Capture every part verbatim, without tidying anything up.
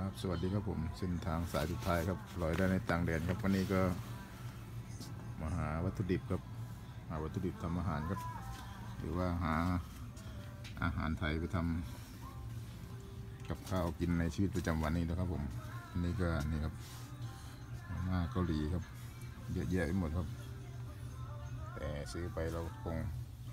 ครับสวัสดีครับผมเส้นทางสายสุดท้ายครับลอยได้ในต่างแดนครับวันนี้ก็มาหาวัตถุดิบครับหาวัตถุดิบทำอาหารครับหรือว่าหาอาหารไทยไปทำกับข้าวกินในชีวิตประจำวันนี้นะครับผมอันนี้ก็นี่ครับมาม่าเกาหลีครับเยอะแยะไปหมดครับแต่ซื้อไปเราคง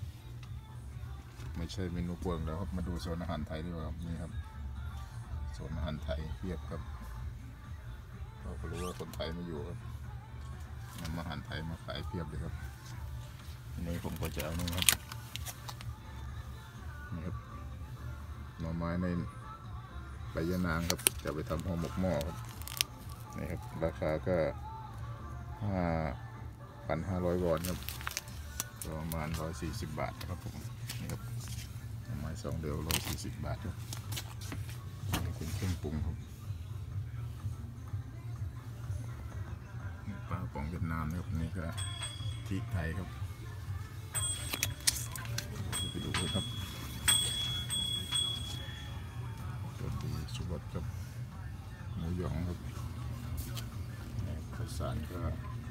ไม่ใช่เมนูโปรดแล้วครับมาดูโซนอาหารไทยดีกว่าครับนี่ครับโซนอาหารไทยเพียบครับเราก็รู้ว่าคนไทยมาอยู่ครับนำอาหารไทยมาขายเพียบเลยครับอันนี้ผมก็จะเอานี่ครับนี่ครับหน่อไม้ในใบยะนางครับจะไปทำห่อหมกหม้อครับนี่ครับราคาก็ห้าพันห้าร้อยวอนครับประมาณร้อยสี่สิบบาทนะครับผมนี่ครับหน่อไม้สองเดียวร้อยสี่สิบบาทครับนี่เป็นเครื่องปรุงครับปลาป่องเวียดนามนะครับนี่ก็พริกไทยครับไปดูเลยครับสวัสดีสุวัสดิ์ครับหมูหยองครับข้าวสารก็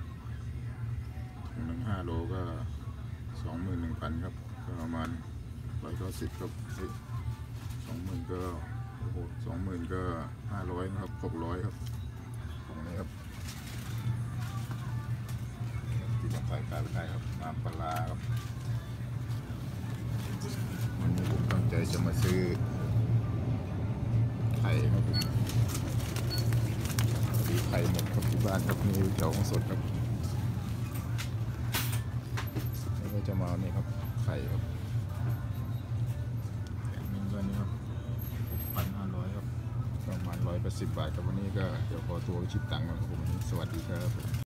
ถุงหนึ่งห้าโลก็สองหมื่นหนึ่งพันครับก็ประมาณร้อยเก้าสิบครับสองหมื่นก็โอ้โหสองหมื่นก็ห้าร้อยนะครับหกร้อยครับของนี้ครับที่ต้องใส่กาไปได้ครับน้ำปลาครับวันนี้ผมตั้งใจจะมาซื้อไข่ครับผมซื้อไข่หมดครับที่บ้านครับนี่เจ้าของสดครับแล้วก็จะมานี่ครับไข่ครับแกงนึงก็นี่ครับหกพันห้าร้อยครับประมาณร้อยแปดสิบบาทครับวันนี้ก็เดี๋ยวขอตัวไปชิดตังค์ครับผมสวัสดีครับ